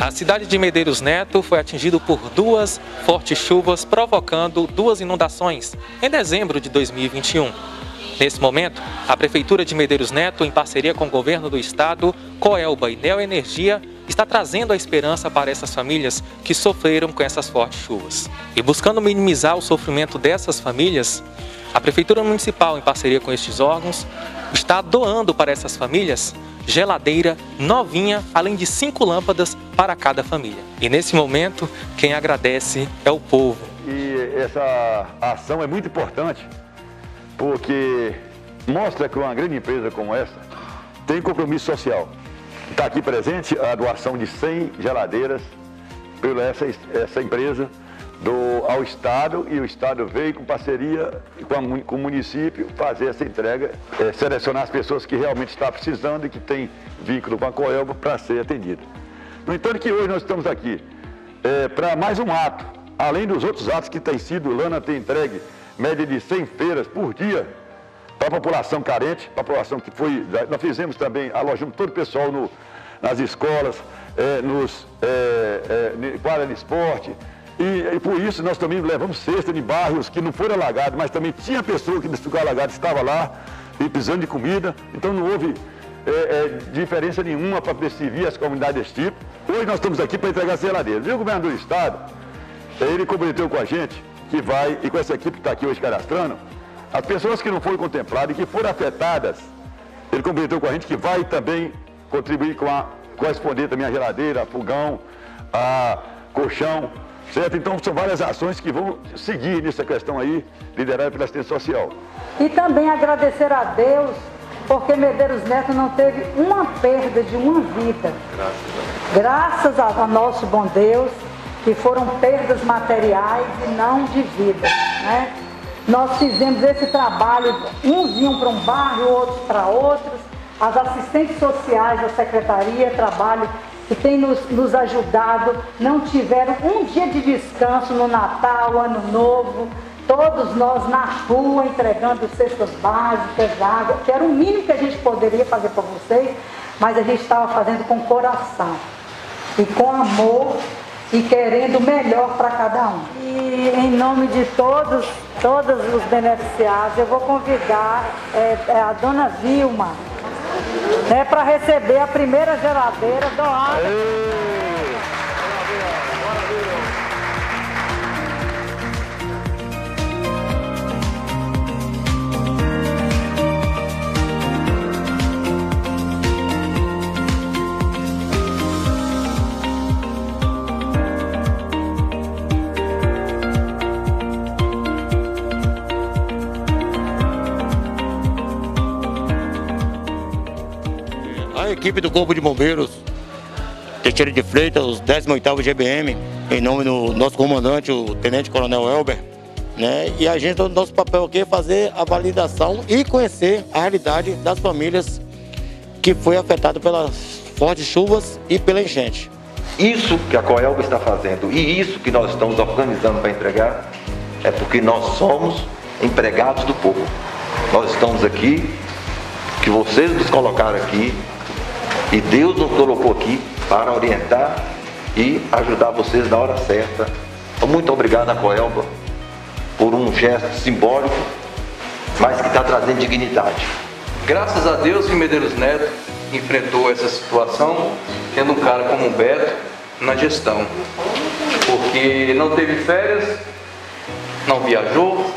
A cidade de Medeiros Neto foi atingida por duas fortes chuvas, provocando duas inundações em dezembro de 2021. Nesse momento, a Prefeitura de Medeiros Neto, em parceria com o Governo do Estado, Coelba e Neoenergia, está trazendo a esperança para essas famílias que sofreram com essas fortes chuvas. E buscando minimizar o sofrimento dessas famílias, a Prefeitura Municipal, em parceria com estes órgãos, está doando para essas famílias geladeira novinha, além de 5 lâmpadas para cada família. E nesse momento, quem agradece é o povo. E essa ação é muito importante, porque mostra que uma grande empresa como essa tem compromisso social. Está aqui presente a doação de 100 geladeiras pela essa empresa ao Estado, e o Estado veio com parceria com o município fazer essa entrega, selecionar as pessoas que realmente estão precisando e que têm vínculo com a Coelba para ser atendido. No entanto, que hoje nós estamos aqui para mais um ato, além dos outros atos que têm sido, Lana tem entregue média de 100 feiras por dia para a população carente, para a população que foi... Nós fizemos também, alojamos todo o pessoal nas escolas, nos quadra de esporte, e por isso nós também levamos cesta de bairros que não foram alagados, mas também tinha pessoa que ficou alagada, estava lá e precisando de comida, então não houve diferença nenhuma para servir as comunidades desse tipo. Hoje nós estamos aqui para entregar geladeiras. E o governador do Estado, ele comprometeu com a gente que vai, e com essa equipe que está aqui hoje cadastrando, as pessoas que não foram contempladas e que foram afetadas, ele comprometeu com a gente que vai também contribuir com a corresponder também a geladeira, a fogão, a colchão, certo? Então são várias ações que vão seguir nessa questão aí, liderada pela assistência social. E também agradecer a Deus, porque Medeiros Neto não teve uma perda de uma vida. Graças a nosso bom Deus, que foram perdas materiais e não de vida, né? Nós fizemos esse trabalho, uns iam para um bairro, outros para outros. As assistentes sociais da Secretaria, trabalho que tem nos ajudado, não tiveram um dia de descanso no Natal, Ano Novo, todos nós na rua entregando cestas básicas, água, que era o mínimo que a gente poderia fazer para vocês, mas a gente estava fazendo com coração e com amor e querendo o melhor para cada um. E em nome de todos os beneficiados, eu vou convidar a dona Vilma, né, para receber a primeira geladeira doada. A equipe do Corpo de Bombeiros, Teixeira de Freitas, os 18º GBM, em nome do nosso comandante, o Tenente Coronel Elber, né? E a gente, o nosso papel aqui é fazer a validação e conhecer a realidade das famílias que foi afetada pelas fortes chuvas e pela enchente. Isso que a Coelba está fazendo e isso que nós estamos organizando para entregar é porque nós somos empregados do povo. Nós estamos aqui, que vocês nos colocaram aqui, e Deus nos colocou aqui para orientar e ajudar vocês na hora certa. Então, muito obrigado a Coelba por um gesto simbólico, mas que está trazendo dignidade. Graças a Deus que Medeiros Neto enfrentou essa situação, tendo um cara como o Beto na gestão. Porque não teve férias, não viajou.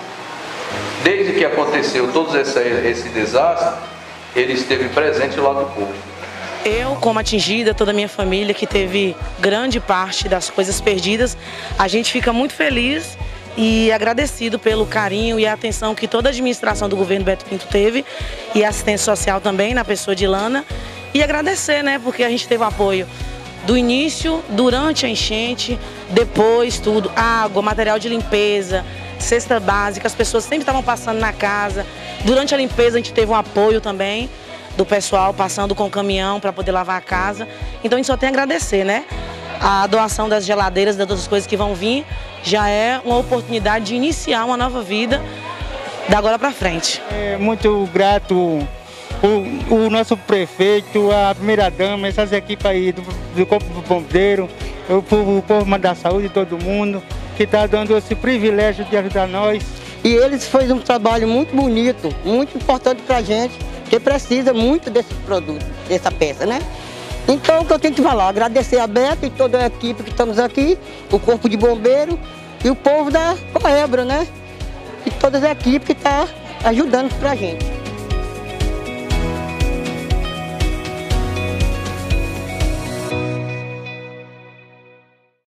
Desde que aconteceu todo esse desastre, ele esteve presente lá do povo. Eu, como atingida, toda a minha família que teve grande parte das coisas perdidas, a gente fica muito feliz e agradecido pelo carinho e a atenção que toda a administração do governo Beto Pinto teve e a assistência social também, na pessoa de Lana. E agradecer, né, porque a gente teve apoio do início, durante a enchente, depois tudo, água, material de limpeza, cesta básica, as pessoas sempre estavam passando na casa. Durante a limpeza a gente teve um apoio também do pessoal passando com o caminhão para poder lavar a casa. Então a gente só tem a agradecer, né? A doação das geladeiras, das outras coisas que vão vir, já é uma oportunidade de iniciar uma nova vida da agora para frente. É muito grato o nosso prefeito, a primeira-dama, essas equipes aí do Corpo do Bombeiro, o povo da saúde, todo mundo, que está dando esse privilégio de ajudar nós. E eles fazem um trabalho muito bonito, muito importante para a gente, que precisa muito desse produto, dessa peça, né? Então, o que eu tenho que falar, agradecer a Beto e toda a equipe que estamos aqui, o Corpo de Bombeiro e o povo da Coebra, né? E toda a equipe que está ajudando para a gente.